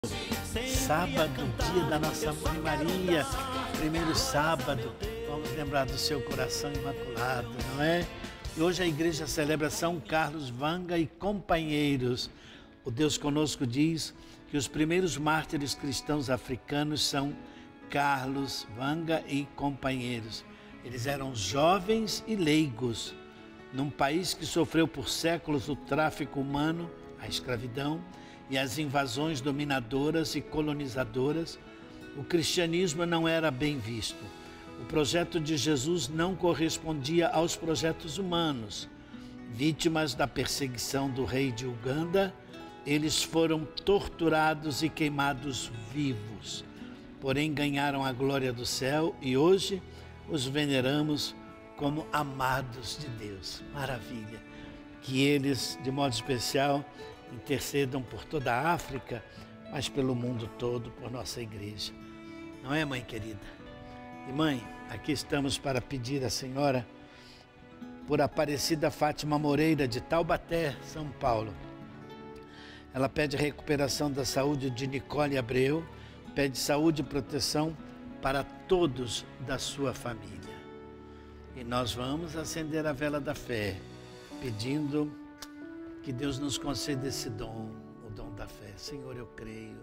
Sábado, dia da nossa Mãe Maria, primeiro sábado, vamos lembrar do seu coração imaculado, não é? E hoje a igreja celebra São Carlos Vanga e companheiros. O Deus Conosco diz que os primeiros mártires cristãos africanos são Carlos Vanga e companheiros. Eles eram jovens e leigos, num país que sofreu por séculos o tráfico humano, a escravidão e as invasões dominadoras e colonizadoras. O cristianismo não era bem visto. O projeto de Jesus não correspondia aos projetos humanos. Vítimas da perseguição do rei de Uganda, eles foram torturados e queimados vivos. Porém, ganharam a glória do céu e hoje os veneramos como amados de Deus. Maravilha! Que eles, de modo especial, intercedam por toda a África, mas pelo mundo todo, por nossa igreja. Não é, mãe querida? E mãe, aqui estamos para pedir à senhora por Aparecida Fátima Moreira, de Taubaté, São Paulo. Ela pede recuperação da saúde de Nicole Abreu, pede saúde e proteção para todos da sua família. E nós vamos acender a vela da fé, pedindo que Deus nos conceda esse dom, o dom da fé. Senhor, eu creio,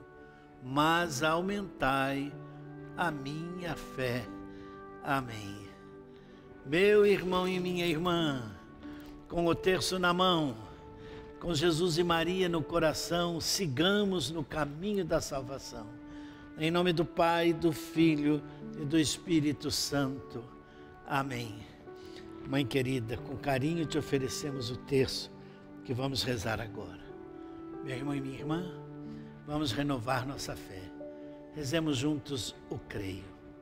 mas aumentai a minha fé. Amém. Meu irmão e minha irmã, com o terço na mão, com Jesus e Maria no coração, sigamos no caminho da salvação. Em nome do Pai, do Filho e do Espírito Santo. Amém. Mãe querida, com carinho te oferecemos o terço que vamos rezar agora. Meu irmão e minha irmã, vamos renovar nossa fé. Rezemos juntos o creio.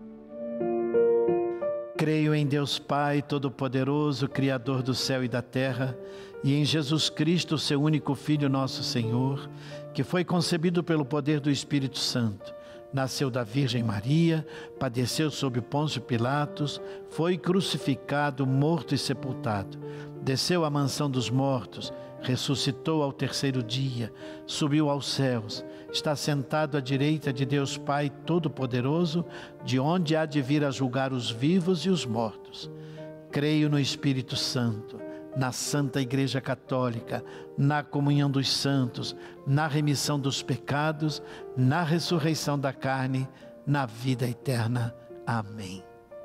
Creio em Deus Pai Todo-Poderoso, Criador do céu e da terra, e em Jesus Cristo, seu único Filho, nosso Senhor, que foi concebido pelo poder do Espírito Santo. Nasceu da Virgem Maria, padeceu sob Pôncio Pilatos, foi crucificado, morto e sepultado. Desceu à mansão dos mortos, ressuscitou ao terceiro dia, subiu aos céus, está sentado à direita de Deus Pai Todo-Poderoso, de onde há de vir a julgar os vivos e os mortos. Creio no Espírito Santo, na Santa Igreja Católica, na comunhão dos santos, na remissão dos pecados, na ressurreição da carne, na vida eterna. Amém.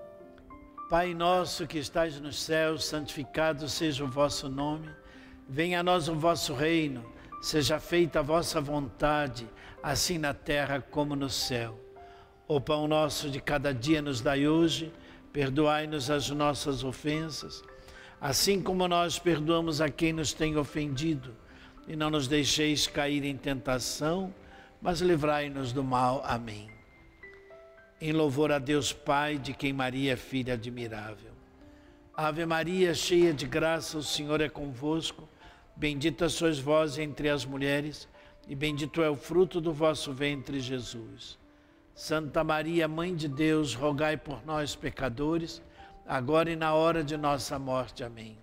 Pai nosso que estais nos céus, santificado seja o vosso nome. Venha a nós o vosso reino, seja feita a vossa vontade, assim na terra como no céu. O pão nosso de cada dia nos dai hoje, perdoai-nos as nossas ofensas, assim como nós perdoamos a quem nos tem ofendido, e não nos deixeis cair em tentação, mas livrai-nos do mal. Amém. Em louvor a Deus Pai, de quem Maria é filha admirável. Ave Maria, cheia de graça, o Senhor é convosco. Bendita sois vós entre as mulheres, e bendito é o fruto do vosso ventre, Jesus. Santa Maria, Mãe de Deus, rogai por nós, pecadores, agora e na hora de nossa morte. Amém.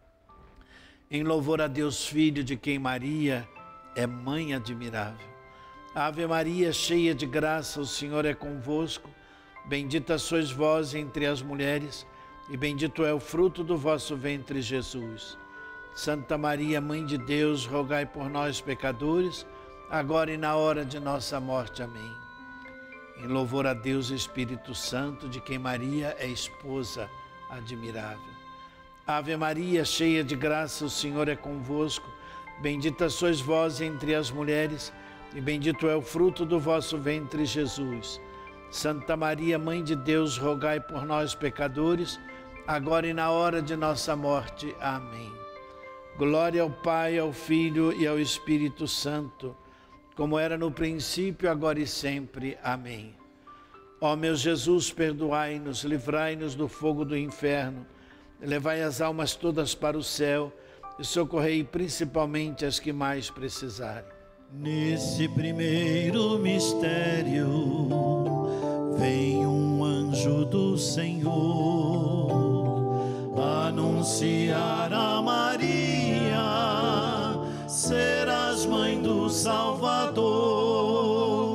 Em louvor a Deus Filho, de quem Maria é Mãe admirável. Ave Maria, cheia de graça, o Senhor é convosco. Bendita sois vós entre as mulheres, e bendito é o fruto do vosso ventre, Jesus. Santa Maria, Mãe de Deus, rogai por nós, pecadores, agora e na hora de nossa morte. Amém. Em louvor a Deus Espírito Santo, de quem Maria é esposa admirável. Ave Maria, cheia de graça, o Senhor é convosco. Bendita sois vós entre as mulheres, e bendito é o fruto do vosso ventre, Jesus. Santa Maria, Mãe de Deus, rogai por nós, pecadores, agora e na hora de nossa morte. Amém. Glória ao Pai, ao Filho e ao Espírito Santo, como era no princípio, agora e sempre. Amém. Ó meu Jesus, perdoai-nos, livrai-nos do fogo do inferno, levai as almas todas para o céu e socorrei principalmente as que mais precisarem. Nesse primeiro mistério, vem um anjo do Senhor anunciar a Maria: serás mãe do Salvador.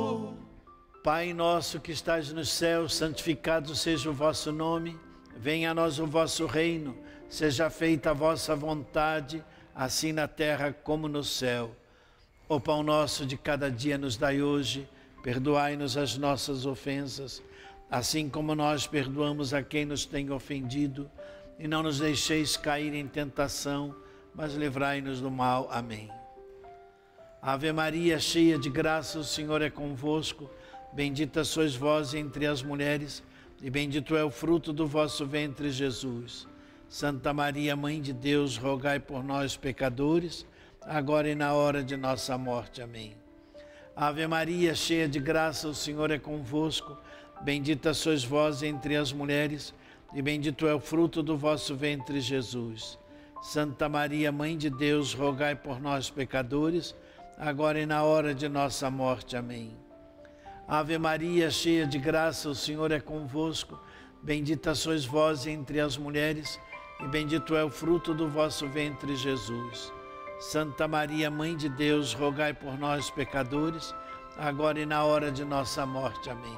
Pai nosso que estais nos céus, santificado seja o vosso nome. Venha a nós o vosso reino. Seja feita a vossa vontade, assim na terra como no céu. O pão nosso de cada dia nos dai hoje. Perdoai-nos as nossas ofensas, assim como nós perdoamos a quem nos tem ofendido. E não nos deixeis cair em tentação, mas livrai-nos do mal. Amém. Ave Maria, cheia de graça, o Senhor é convosco. Bendita sois vós entre as mulheres, e bendito é o fruto do vosso ventre, Jesus. Santa Maria, Mãe de Deus, rogai por nós, pecadores, agora e na hora de nossa morte. Amém. Ave Maria, cheia de graça, o Senhor é convosco. Bendita sois vós entre as mulheres, e bendito é o fruto do vosso ventre, Jesus. Santa Maria, Mãe de Deus, rogai por nós, pecadores, agora e na hora de nossa morte. Amém. Ave Maria, cheia de graça, o Senhor é convosco. Bendita sois vós entre as mulheres, e bendito é o fruto do vosso ventre, Jesus. Santa Maria, Mãe de Deus, rogai por nós, pecadores, agora e na hora de nossa morte. Amém.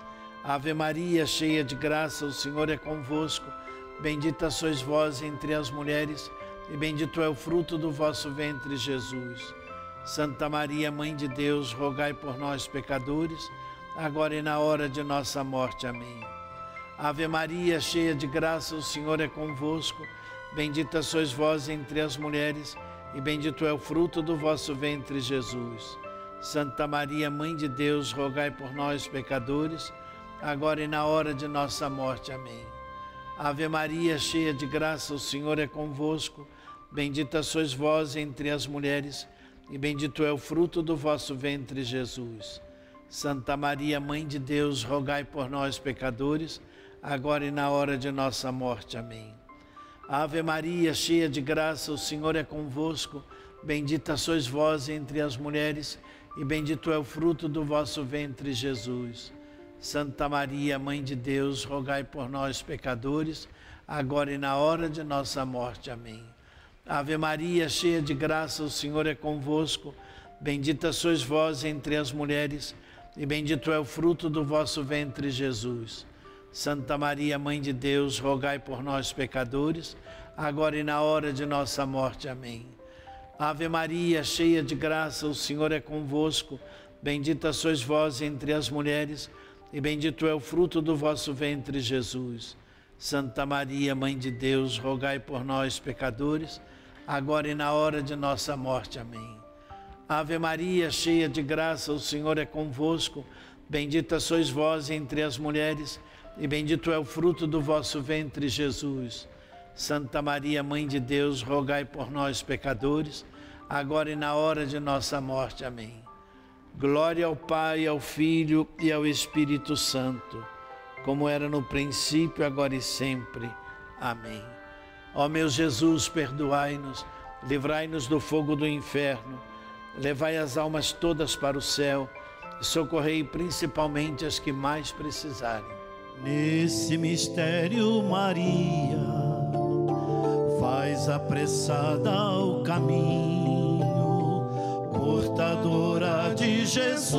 Ave Maria, cheia de graça, o Senhor é convosco. Bendita sois vós entre as mulheres, e bendito é o fruto do vosso ventre, Jesus. Santa Maria, Mãe de Deus, rogai por nós, pecadores, agora e na hora de nossa morte. Amém. Ave Maria, cheia de graça, o Senhor é convosco. Bendita sois vós entre as mulheres, e bendito é o fruto do vosso ventre, Jesus. Santa Maria, Mãe de Deus, rogai por nós, pecadores, agora e na hora de nossa morte. Amém. Ave Maria, cheia de graça, o Senhor é convosco. Bendita sois vós entre as mulheres, e bendito é o fruto do vosso ventre, Jesus. Santa Maria, Mãe de Deus, rogai por nós, pecadores, agora e na hora de nossa morte. Amém. Ave Maria, cheia de graça, o Senhor é convosco. Bendita sois vós entre as mulheres, e bendito é o fruto do vosso ventre, Jesus. Santa Maria, Mãe de Deus, rogai por nós, pecadores, agora e na hora de nossa morte. Amém. Ave Maria, cheia de graça, o Senhor é convosco. Bendita sois vós entre as mulheres, e bendito é o fruto do vosso ventre, Jesus. Santa Maria, Mãe de Deus, rogai por nós, pecadores, agora e na hora de nossa morte. Amém. Ave Maria, cheia de graça, o Senhor é convosco. Bendita sois vós entre as mulheres, e bendito é o fruto do vosso ventre, Jesus. Santa Maria, Mãe de Deus, rogai por nós, pecadores, agora e na hora de nossa morte. Amém. Ave Maria, cheia de graça, o Senhor é convosco. Bendita sois vós entre as mulheres, e bendito é o fruto do vosso ventre, Jesus. Santa Maria, Mãe de Deus, rogai por nós, pecadores, agora e na hora de nossa morte. Amém. Glória ao Pai, ao Filho e ao Espírito Santo, como era no princípio, agora e sempre. Amém. Ó meu Jesus, perdoai-nos, livrai-nos do fogo do inferno, levai as almas todas para o céu e socorrei principalmente as que mais precisarem. Nesse mistério, Maria faz apressada o caminho, portadora de Jesus,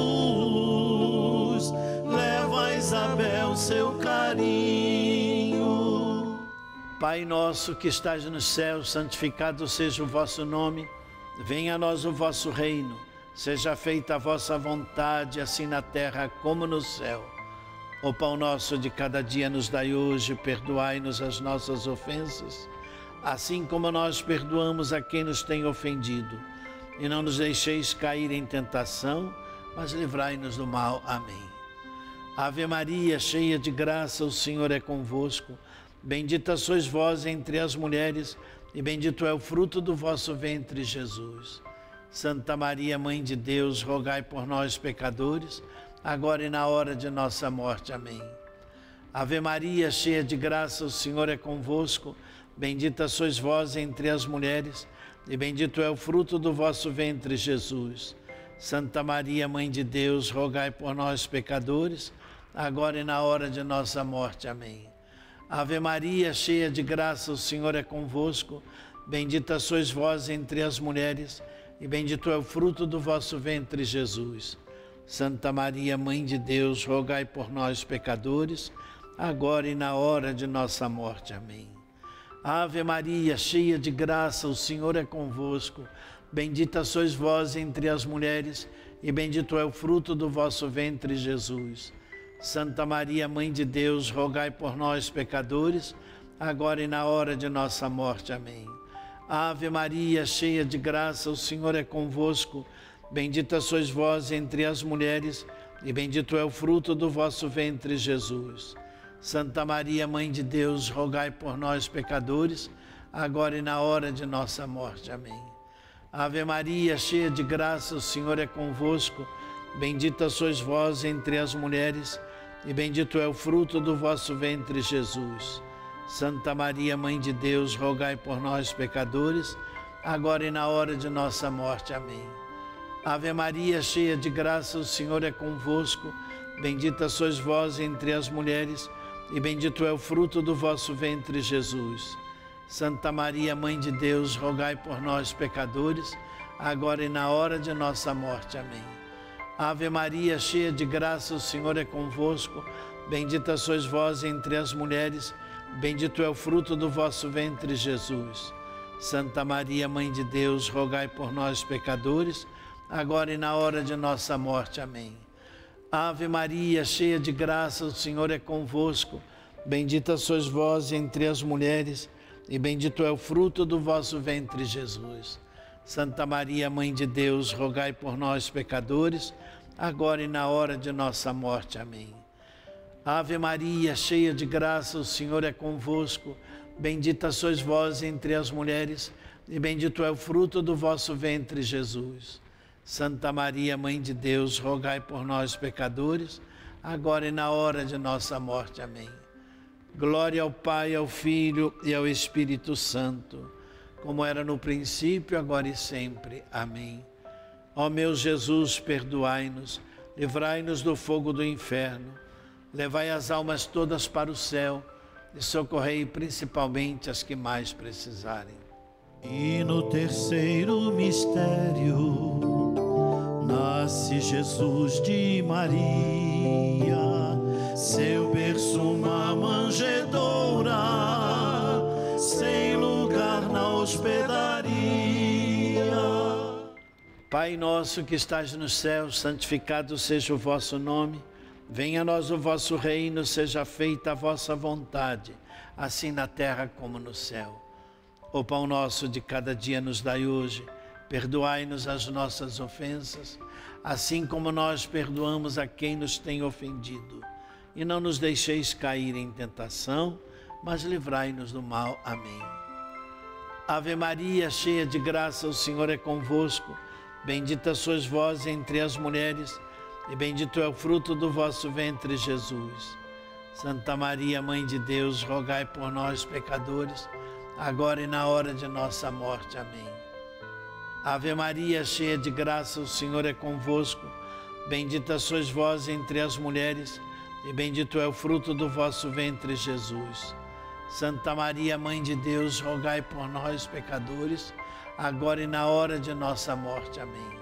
leva a Isabel seu carinho. Pai nosso que estais nos céus, santificado seja o vosso nome. Venha a nós o vosso reino. Seja feita a vossa vontade, assim na terra como no céu. O pão nosso de cada dia nos dai hoje. Perdoai-nos as nossas ofensas, assim como nós perdoamos a quem nos tem ofendido. E não nos deixeis cair em tentação, mas livrai-nos do mal. Amém. Ave Maria, cheia de graça, o Senhor é convosco. Bendita sois vós entre as mulheres, e bendito é o fruto do vosso ventre, Jesus. Santa Maria, Mãe de Deus, rogai por nós, pecadores, agora e na hora de nossa morte. Amém. Ave Maria, cheia de graça, o Senhor é convosco. Bendita sois vós entre as mulheres, e bendito é o fruto do vosso ventre, Jesus. Santa Maria, Mãe de Deus, rogai por nós, pecadores, agora e na hora de nossa morte. Amém. Ave Maria, cheia de graça, o Senhor é convosco. Bendita sois vós entre as mulheres, e bendito é o fruto do vosso ventre, Jesus. Santa Maria, Mãe de Deus, rogai por nós, pecadores, agora e na hora de nossa morte. Amém. Ave Maria, cheia de graça, o Senhor é convosco. Bendita sois vós entre as mulheres, e bendito é o fruto do vosso ventre, Jesus. Santa Maria, Mãe de Deus, rogai por nós, pecadores, agora e na hora de nossa morte. Amém. Ave Maria, cheia de graça, o Senhor é convosco. Bendita sois vós entre as mulheres, e bendito é o fruto do vosso ventre, Jesus. Santa Maria, Mãe de Deus, rogai por nós, pecadores, agora e na hora de nossa morte. Amém. Ave Maria, cheia de graça, o Senhor é convosco. Bendita sois vós entre as mulheres, e bendito é o fruto do vosso ventre, Jesus. Santa Maria, Mãe de Deus, rogai por nós, pecadores, agora e na hora de nossa morte. Amém. Ave Maria, cheia de graça, o Senhor é convosco. Bendita sois vós entre as mulheres, e bendito é o fruto do vosso ventre, Jesus. Santa Maria, Mãe de Deus, rogai por nós, pecadores, agora e na hora de nossa morte. Amém. Ave Maria, cheia de graça, o Senhor é convosco. Bendita sois vós entre as mulheres, bendito é o fruto do vosso ventre, Jesus. Santa Maria, Mãe de Deus, rogai por nós, pecadores, agora e na hora de nossa morte. Amém. Ave Maria, cheia de graça, o Senhor é convosco. Bendita sois vós entre as mulheres, e bendito é o fruto do vosso ventre, Jesus. Santa Maria, Mãe de Deus, rogai por nós, pecadores, agora e na hora de nossa morte. Amém. Ave Maria, cheia de graça, o Senhor é convosco. Bendita sois vós entre as mulheres, e bendito é o fruto do vosso ventre, Jesus. Santa Maria, Mãe de Deus, rogai por nós, pecadores, agora e na hora de nossa morte. Amém. Glória ao Pai, ao Filho e ao Espírito Santo, como era no princípio, agora e sempre. Amém. Ó meu Jesus, perdoai-nos, livrai-nos do fogo do inferno, levai as almas todas para o céu e socorrei principalmente as que mais precisarem. E no terceiro mistério, nasce Jesus de Maria, seu berço uma manjedoura, sem lugar na hospedaria. Pai nosso que estás nos céus, santificado seja o vosso nome. Venha a nós o vosso reino, seja feita a vossa vontade, assim na terra como no céu. O pão nosso de cada dia nos dai hoje. Perdoai-nos as nossas ofensas, assim como nós perdoamos a quem nos tem ofendido. E não nos deixeis cair em tentação, mas livrai-nos do mal. Amém. Ave Maria, cheia de graça, o Senhor é convosco. Bendita sois vós entre as mulheres, e bendito é o fruto do vosso ventre, Jesus. Santa Maria, Mãe de Deus, rogai por nós, pecadores, agora e na hora de nossa morte. Amém. Ave Maria, cheia de graça, o Senhor é convosco. Bendita sois vós entre as mulheres, e bendito é o fruto do vosso ventre, Jesus. Santa Maria, Mãe de Deus, rogai por nós, pecadores, agora e na hora de nossa morte. Amém.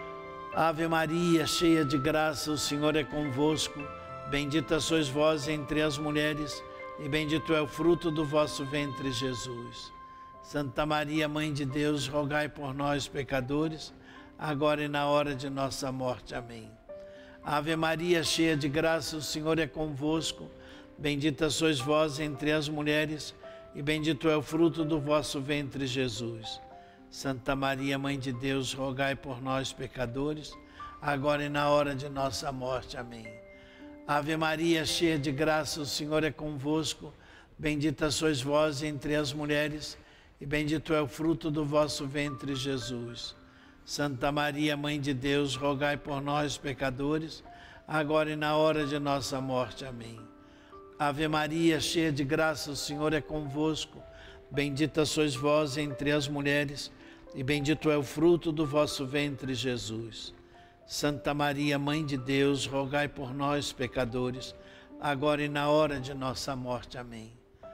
Ave Maria, cheia de graça, o Senhor é convosco. Bendita sois vós entre as mulheres, e bendito é o fruto do vosso ventre, Jesus. Santa Maria, Mãe de Deus, rogai por nós, pecadores, agora e na hora de nossa morte. Amém. Ave Maria, cheia de graça, o Senhor é convosco. Bendita sois vós entre as mulheres, e bendito é o fruto do vosso ventre, Jesus. Santa Maria, Mãe de Deus, rogai por nós, pecadores, agora e na hora de nossa morte. Amém. Ave Maria, cheia de graça, o Senhor é convosco. Bendita sois vós entre as mulheres, e bendito é o fruto do vosso ventre, Jesus. Santa Maria, Mãe de Deus, rogai por nós, pecadores, agora e na hora de nossa morte. Amém. Ave Maria, cheia de graça, o Senhor é convosco. Bendita sois vós entre as mulheres, e bendito é o fruto do vosso ventre, Jesus. Santa Maria, Mãe de Deus, rogai por nós, pecadores, agora e na hora de nossa morte. Amém.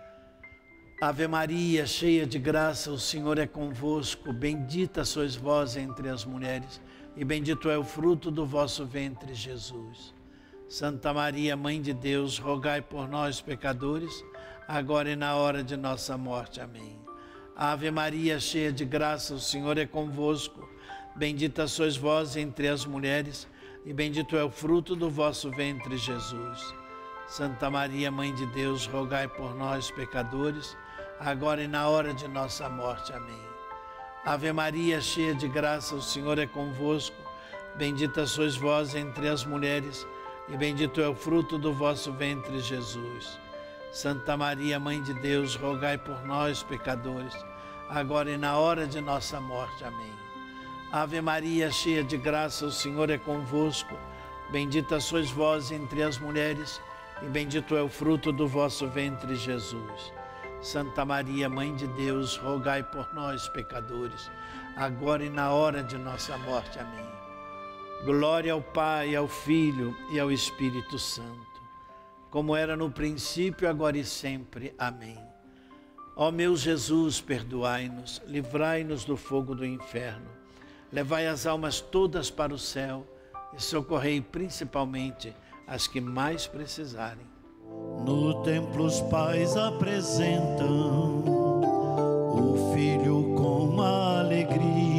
Ave Maria, cheia de graça, o Senhor é convosco. Bendita sois vós entre as mulheres, e bendito é o fruto do vosso ventre, Jesus. Santa Maria, Mãe de Deus, rogai por nós, pecadores, agora e na hora de nossa morte. Amém. Ave Maria, cheia de graça, o Senhor é convosco. Bendita sois vós entre as mulheres, e bendito é o fruto do vosso ventre, Jesus. Santa Maria, Mãe de Deus, rogai por nós, pecadores, agora e na hora de nossa morte. Amém. Ave Maria, cheia de graça, o Senhor é convosco. Bendita sois vós entre as mulheres, e bendito é o fruto do vosso ventre, Jesus. Santa Maria, Mãe de Deus, rogai por nós, pecadores, agora e na hora de nossa morte. Amém. Ave Maria, cheia de graça, o Senhor é convosco. Bendita sois vós entre as mulheres, e bendito é o fruto do vosso ventre, Jesus. Santa Maria, Mãe de Deus, rogai por nós, pecadores, agora e na hora de nossa morte. Amém. Glória ao Pai, ao Filho e ao Espírito Santo, como era no princípio, agora e sempre. Amém. Ó meu Jesus, perdoai-nos, livrai-nos do fogo do inferno, levai as almas todas para o céu e socorrei principalmente as que mais precisarem. No templo os pais apresentam o filho com alegria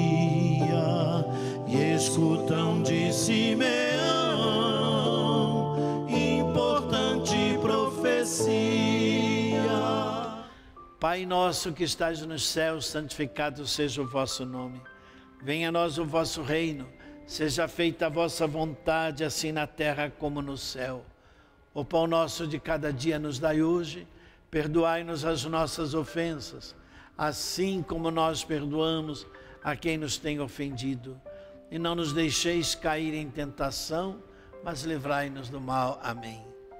e escutam de Simeão importante profecia. Pai nosso que estais nos céus, santificado seja o vosso nome. Venha a nós o vosso reino, seja feita a vossa vontade, assim na terra como no céu. O pão nosso de cada dia nos dai hoje, perdoai-nos as nossas ofensas, assim como nós perdoamos a quem nos tem ofendido. E não nos deixeis cair em tentação, mas livrai-nos do mal. Amém.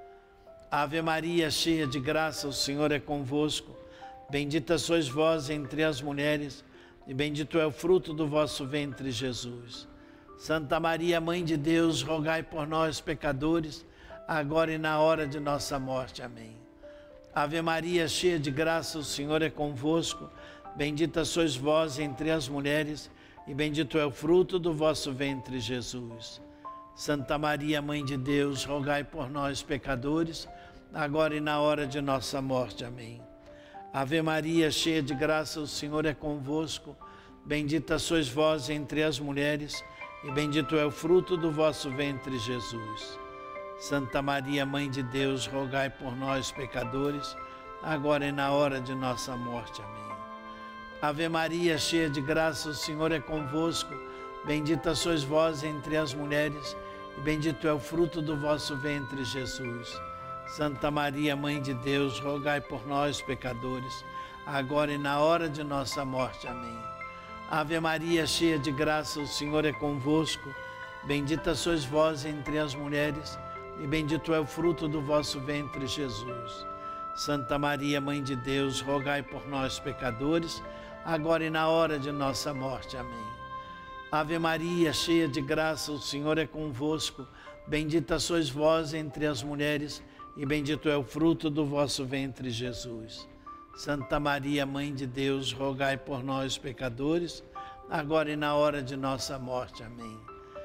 Ave Maria, cheia de graça, o Senhor é convosco. Bendita sois vós entre as mulheres, e bendito é o fruto do vosso ventre, Jesus. Santa Maria, Mãe de Deus, rogai por nós, pecadores, agora e na hora de nossa morte. Amém. Ave Maria, cheia de graça, o Senhor é convosco. Bendita sois vós entre as mulheres, e bendito é o fruto do vosso ventre, Jesus. Santa Maria, Mãe de Deus, rogai por nós, pecadores, agora e na hora de nossa morte. Amém. Ave Maria, cheia de graça, o Senhor é convosco. Bendita sois vós entre as mulheres, e bendito é o fruto do vosso ventre, Jesus. Santa Maria, Mãe de Deus, rogai por nós, pecadores, agora e na hora de nossa morte. Amém. Ave Maria, cheia de graça, o Senhor é convosco. Bendita sois vós entre as mulheres, e bendito é o fruto do vosso ventre, Jesus. Santa Maria, Mãe de Deus, rogai por nós, pecadores, agora e na hora de nossa morte. Amém. Ave Maria, cheia de graça, o Senhor é convosco. Bendita sois vós entre as mulheres, e bendito é o fruto do vosso ventre, Jesus. Santa Maria, Mãe de Deus, rogai por nós, pecadores, agora e na hora de nossa morte. Amém. Ave Maria, cheia de graça, o Senhor é convosco. Bendita sois vós entre as mulheres, e bendito é o fruto do vosso ventre, Jesus. Santa Maria, Mãe de Deus, rogai por nós, pecadores, agora e na hora de nossa morte. Amém.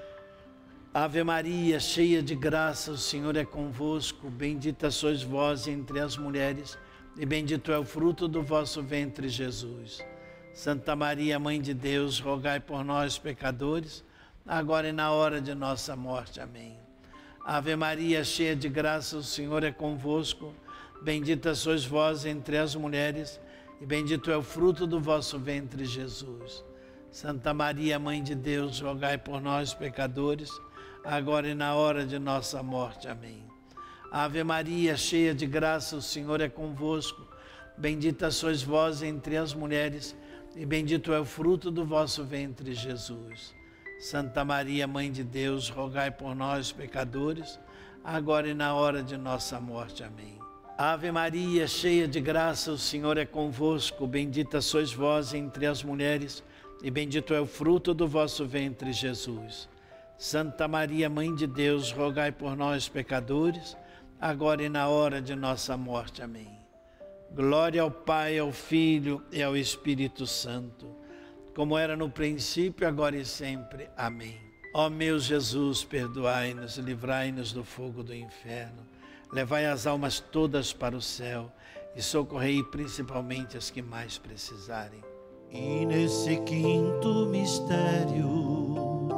Ave Maria, cheia de graça, o Senhor é convosco. Bendita sois vós entre as mulheres, e bendito é o fruto do vosso ventre, Jesus. Santa Maria, Mãe de Deus, rogai por nós, pecadores, agora e na hora de nossa morte. Amém. Ave Maria, cheia de graça, o Senhor é convosco. Bendita sois vós entre as mulheres, e bendito é o fruto do vosso ventre, Jesus. Santa Maria, Mãe de Deus, rogai por nós, pecadores, agora e na hora de nossa morte. Amém. Ave Maria, cheia de graça, o Senhor é convosco. Bendita sois vós entre as mulheres, e bendito é o fruto do vosso ventre, Jesus. Santa Maria, Mãe de Deus, rogai por nós, pecadores, agora e na hora de nossa morte. Amém. Ave Maria, cheia de graça, o Senhor é convosco. Bendita sois vós entre as mulheres, e bendito é o fruto do vosso ventre, Jesus. Santa Maria, Mãe de Deus, rogai por nós, pecadores, agora e na hora de nossa morte. Amém. Glória ao Pai, ao Filho e ao Espírito Santo, como era no princípio, agora e sempre. Amém. Ó meu Jesus, perdoai-nos e livrai-nos do fogo do inferno. Levai as almas todas para o céu e socorrei principalmente as que mais precisarem. E nesse quinto mistério,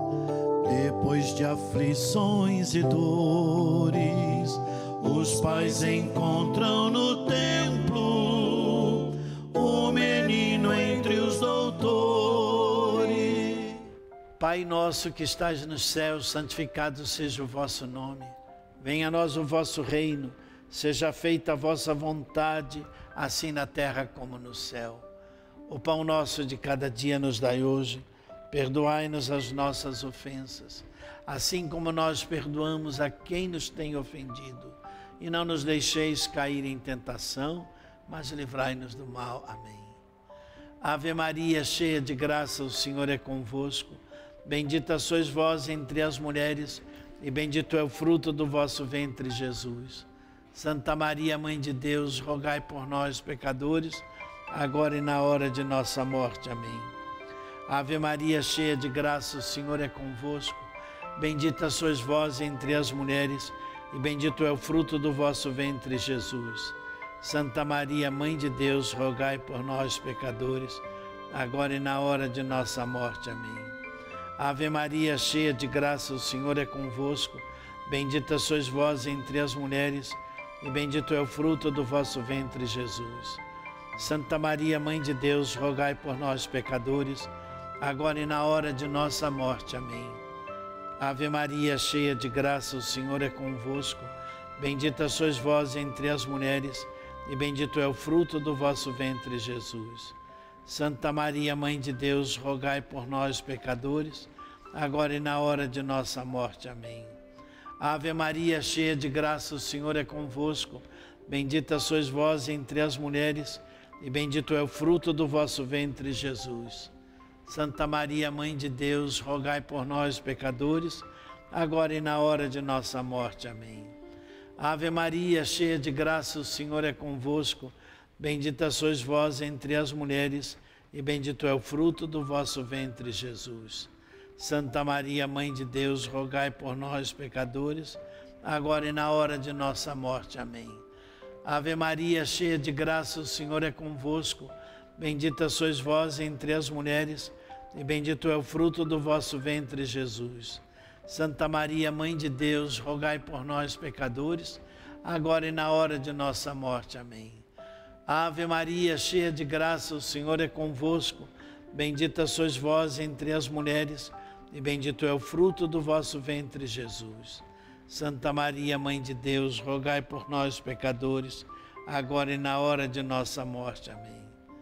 depois de aflições e dores, os pais encontram no templo o menino entre os doutores. Pai nosso que estais nos céus, santificado seja o vosso nome. Venha a nós o vosso reino, seja feita a vossa vontade, assim na terra como no céu. O pão nosso de cada dia nos dai hoje. Perdoai-nos as nossas ofensas, assim como nós perdoamos a quem nos tem ofendido. E não nos deixeis cair em tentação, mas livrai-nos do mal. Amém. Ave Maria, cheia de graça, o Senhor é convosco. Bendita sois vós entre as mulheres, e bendito é o fruto do vosso ventre, Jesus. Santa Maria, Mãe de Deus, rogai por nós, pecadores, agora e na hora de nossa morte. Amém. Ave Maria, cheia de graça, o Senhor é convosco. Bendita sois vós entre as mulheres, e bendito é o fruto do vosso ventre, Jesus. Santa Maria, Mãe de Deus, rogai por nós, pecadores, agora e na hora de nossa morte. Amém. Ave Maria, cheia de graça, o Senhor é convosco. Bendita sois vós entre as mulheres, e bendito é o fruto do vosso ventre, Jesus. Santa Maria, Mãe de Deus, rogai por nós, pecadores, agora e na hora de nossa morte. Amém. Ave Maria, cheia de graça, o Senhor é convosco. Bendita sois vós entre as mulheres, e bendito é o fruto do vosso ventre, Jesus. Santa Maria, Mãe de Deus, rogai por nós, pecadores, agora e na hora de nossa morte. Amém. Ave Maria, cheia de graça, o Senhor é convosco. Bendita sois vós entre as mulheres, e bendito é o fruto do vosso ventre, Jesus. Santa Maria, Mãe de Deus, rogai por nós, pecadores, agora e na hora de nossa morte. Amém. Ave Maria, cheia de graça, o Senhor é convosco. Bendita sois vós entre as mulheres, e bendito é o fruto do vosso ventre, Jesus. Santa Maria, Mãe de Deus, rogai por nós, pecadores, agora e na hora de nossa morte. Amém. Ave Maria, cheia de graça, o Senhor é convosco. Bendita sois vós entre as mulheres, e bendito é o fruto do vosso ventre, Jesus. Santa Maria, Mãe de Deus, rogai por nós, pecadores, agora e na hora de nossa morte. Amém. Ave Maria, cheia de graça, o Senhor é convosco. Bendita sois vós entre as mulheres, e bendito é o fruto do vosso ventre, Jesus. Santa Maria, Mãe de Deus, rogai por nós, pecadores, agora e na hora de nossa morte. Amém.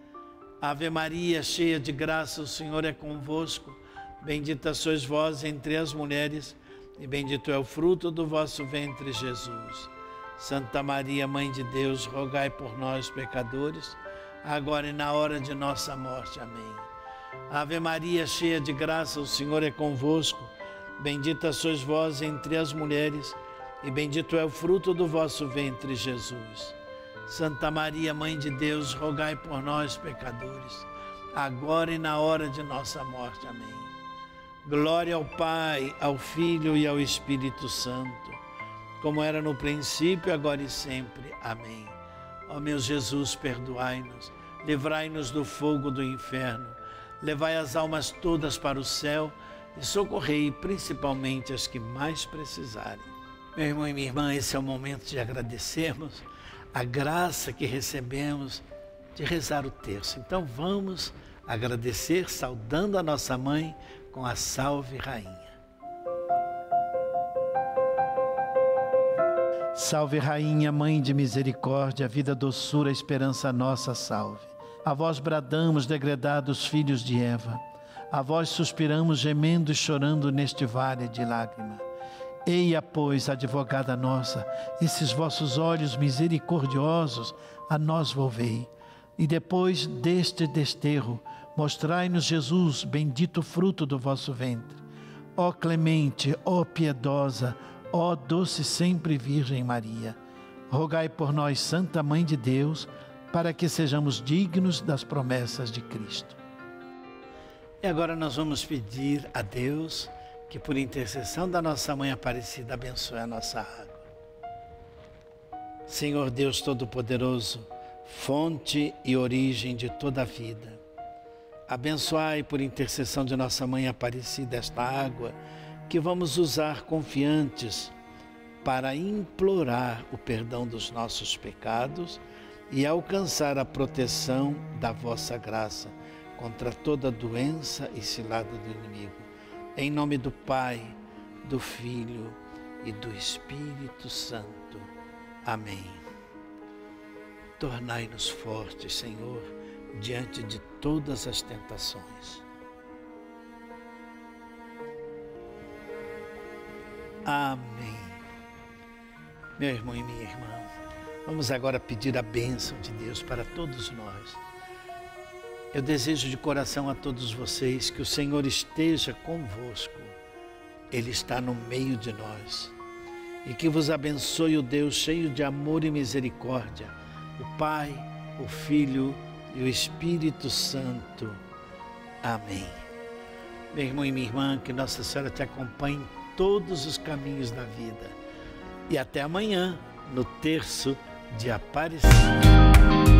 Ave Maria, cheia de graça, o Senhor é convosco. Bendita sois vós entre as mulheres, e bendito é o fruto do vosso ventre, Jesus. Santa Maria, Mãe de Deus, rogai por nós, pecadores, agora e na hora de nossa morte. Amém. Ave Maria, cheia de graça, o Senhor é convosco. Bendita sois vós entre as mulheres, e bendito é o fruto do vosso ventre, Jesus. Santa Maria, Mãe de Deus, rogai por nós, pecadores, agora e na hora de nossa morte. Amém. Glória ao Pai, ao Filho e ao Espírito Santo, como era no princípio, agora e sempre. Amém. Ó meu Jesus, perdoai-nos, livrai-nos do fogo do inferno, levai as almas todas para o céu e socorrei principalmente as que mais precisarem. Meu irmão e minha irmã, esse é o momento de agradecermos a graça que recebemos de rezar o terço. Então vamos agradecer saudando a nossa mãe com a Salve Rainha. Salve Rainha, Mãe de misericórdia, vida, doçura, esperança nossa, salve. A vós bradamos, degredados filhos de Eva, a vós suspiramos, gemendo e chorando neste vale de lágrima. Eia, pois, advogada nossa, esses vossos olhos misericordiosos a nós volvei, e depois deste desterro, mostrai-nos Jesus, bendito fruto do vosso ventre. Ó clemente, ó piedosa, ó doce sempre Virgem Maria, rogai por nós, Santa Mãe de Deus, para que sejamos dignos das promessas de Cristo. E agora nós vamos pedir a Deus que por intercessão da nossa Mãe Aparecida abençoe a nossa água. Senhor Deus Todo-Poderoso, fonte e origem de toda a vida, abençoai por intercessão de nossa Mãe Aparecida esta água que vamos usar confiantes para implorar o perdão dos nossos pecados e alcançar a proteção da vossa graça contra toda doença e cilada do inimigo. Em nome do Pai, do Filho e do Espírito Santo. Amém. Tornai-nos fortes, Senhor, diante de todas as tentações. Amém. Meu irmão e minha irmã, vamos agora pedir a bênção de Deus para todos nós. Eu desejo de coração a todos vocês que o Senhor esteja convosco. Ele está no meio de nós. E que vos abençoe o Deus cheio de amor e misericórdia, o Pai, o Filho e o Espírito Santo. Amém. Meu irmão e minha irmã, que Nossa Senhora te acompanhe em todos os caminhos da vida. E até amanhã, no terço de Aparecida.